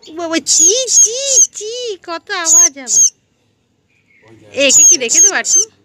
বাবা চি চি চি কত আওয়াজ আবার। একে কি রেখে দেবো একটু।